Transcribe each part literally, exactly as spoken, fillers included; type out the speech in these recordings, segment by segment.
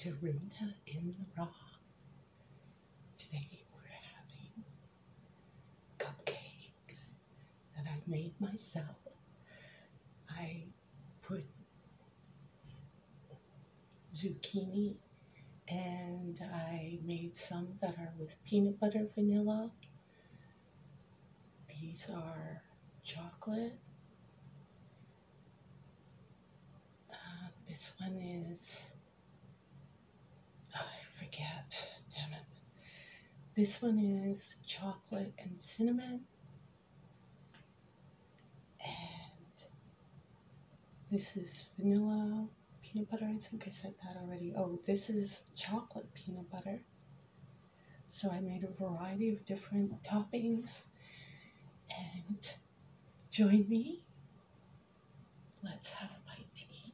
Dorinda in the Raw. Today we're having cupcakes that I made myself. I put zucchini and I made some that are with peanut butter vanilla. These are chocolate. Uh, this one is, oh, I forget, damn it. This one is chocolate and cinnamon. And this is vanilla peanut butter. I think I said that already. Oh, this is chocolate peanut butter. So I made a variety of different toppings. And join me. Let's have a bite to eat.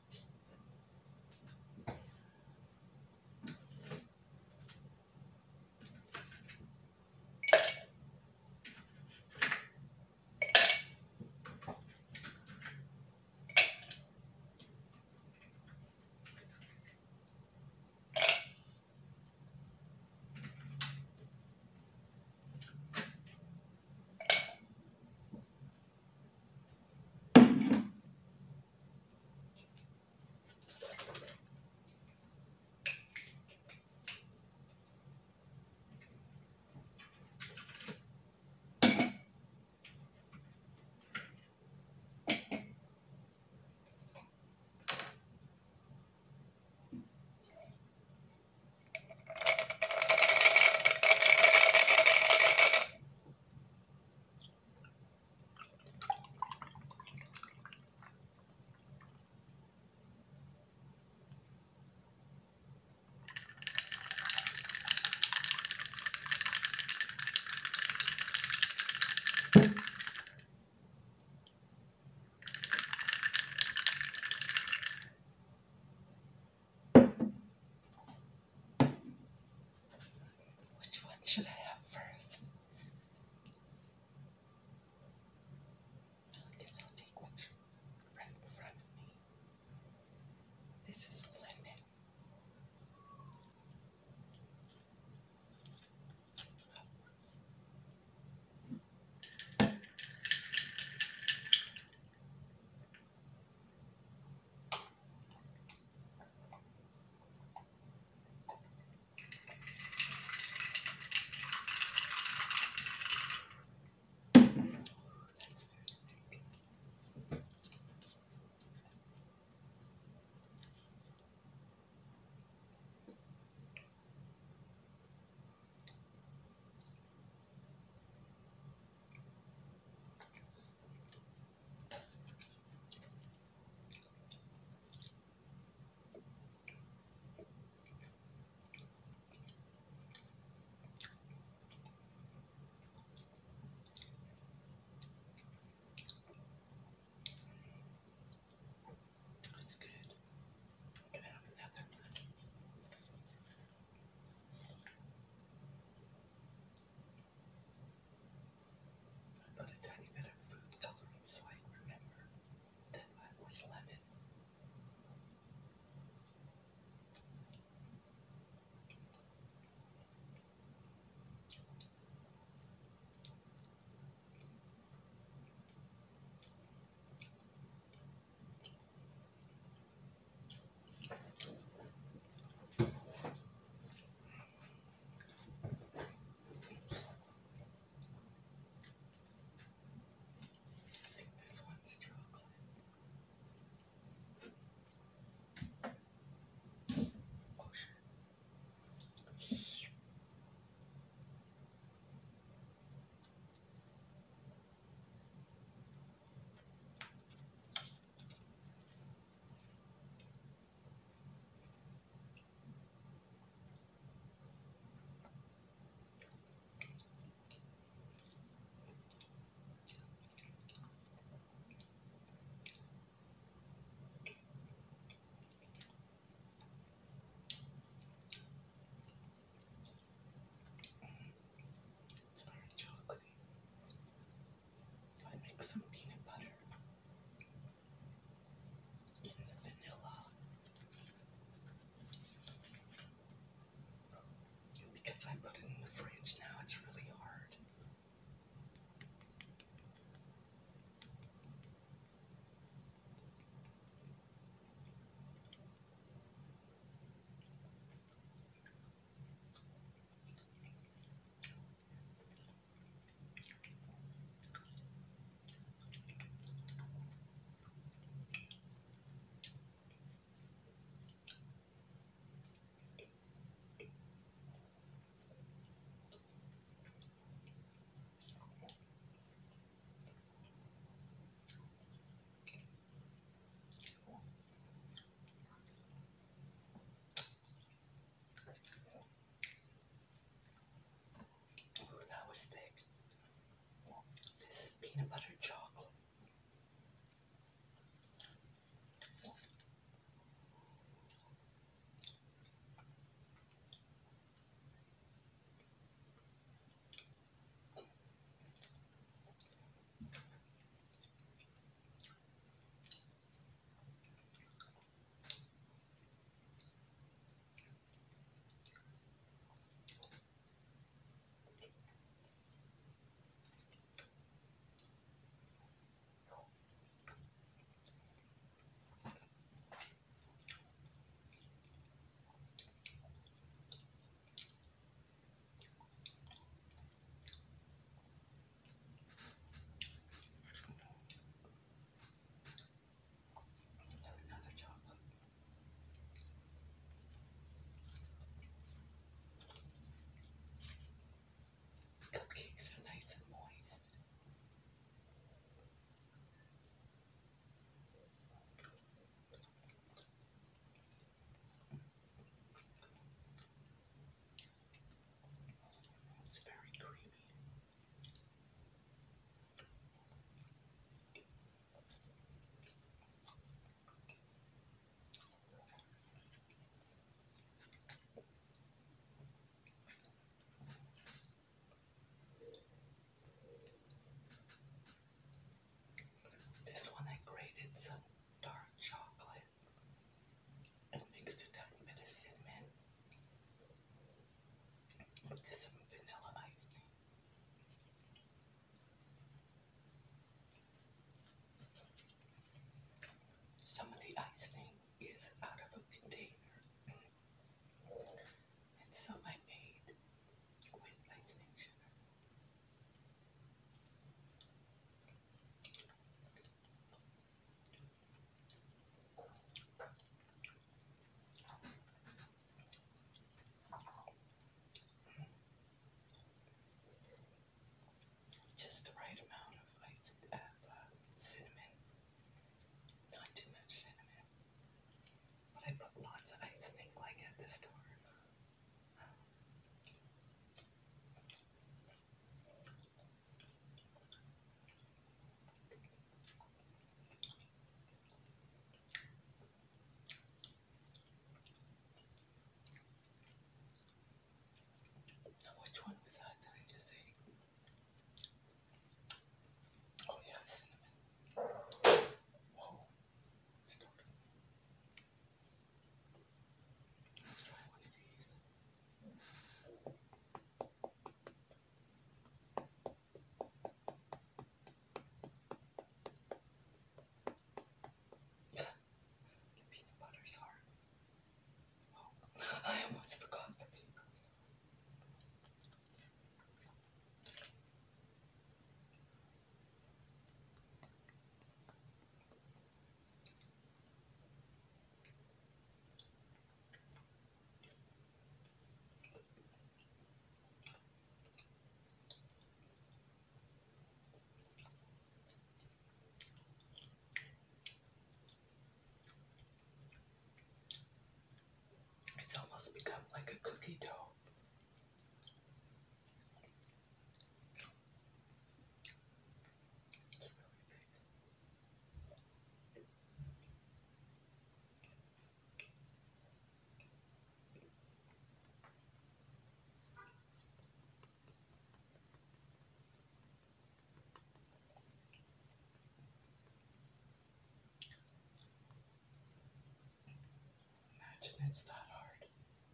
imagine it's that hard.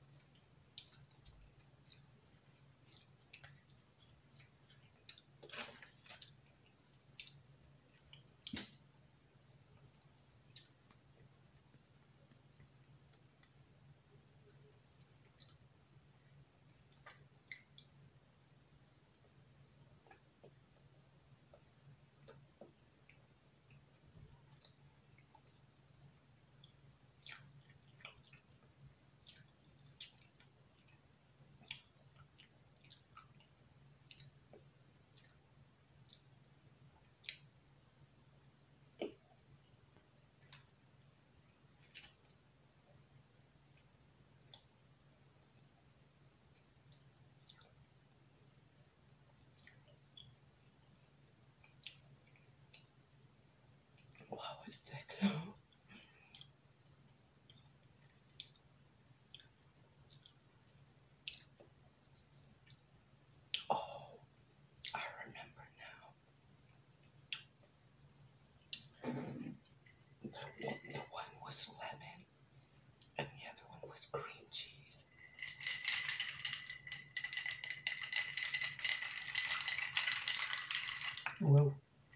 Wow, it's thick. Oh, I remember now. The, the one was lemon and the other one was cream cheese. Whoa.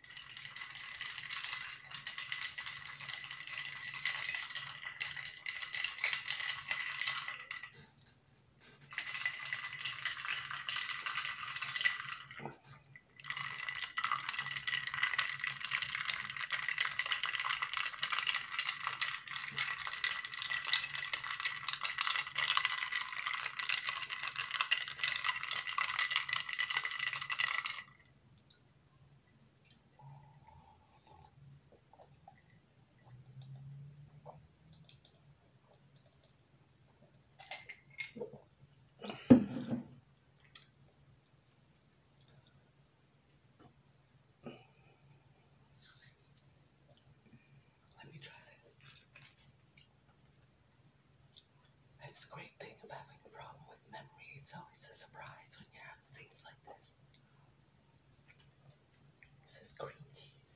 Let me try this. It's a great thing of having a problem with memory. It's always a surprise when you have things like this. This is cream cheese.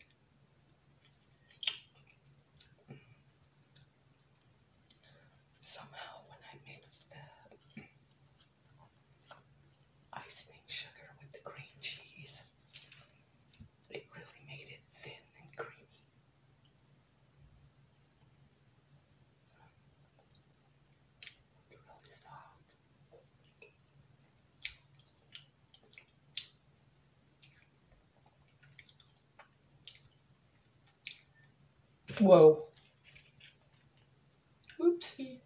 Somehow when I mixed the icing sugar with the cream cheese, it really made it thin and creamy. Really soft. Whoa. Oopsie.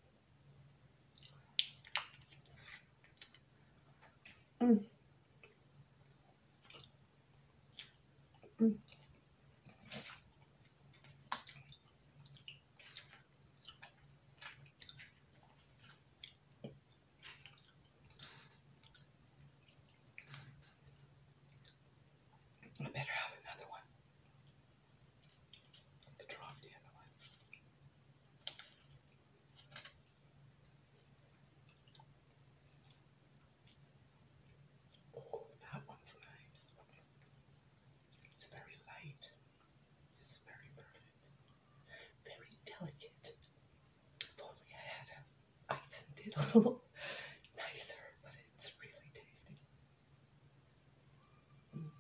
Mm. Mm. I better have another one. I dropped the other one. Oh, that one's nice. It's very light. It's very perfect. Very delicate. If only I had a ice and did a little nicer, but it's really tasty. Mm.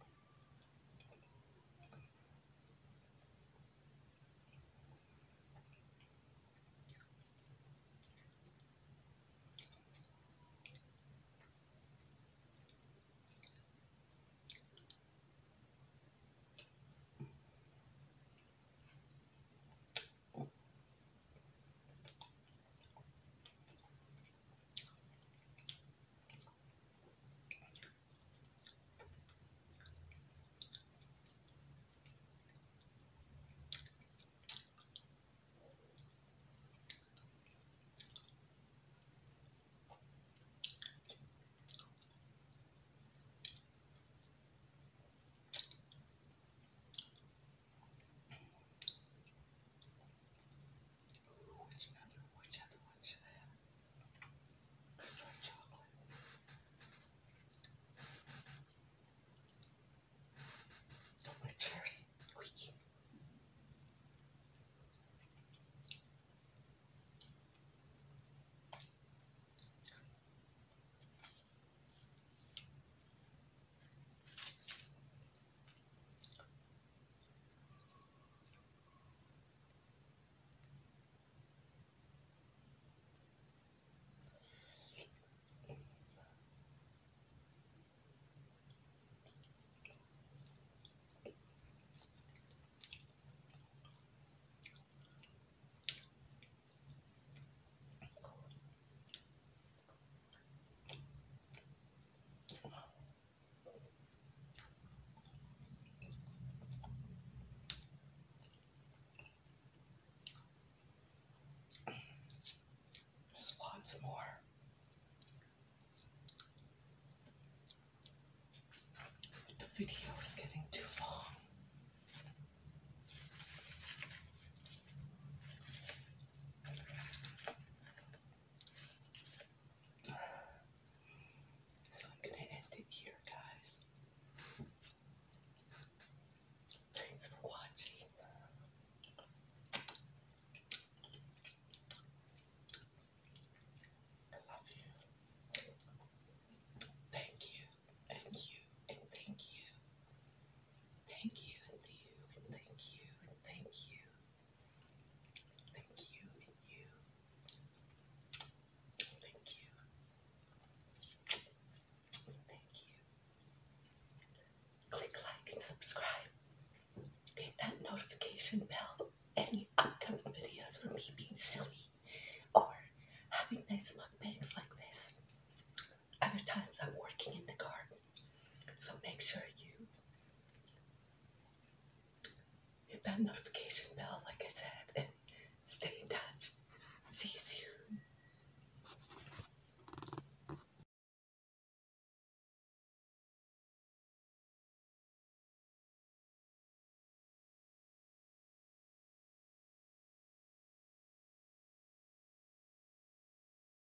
video is getting too long. So I'm going to end it here, guys. Thanks for watching. I love you. Thank you, and you, and thank you. Thank you, and you, and thank you, and thank you. Thank you, and you. Thank you. Thank you. Click like and subscribe. Hit that notification bell. Any upcoming videos from me being silly or having nice mukbangs like this. Other times I'm working in the garden. So make sure you hit that notification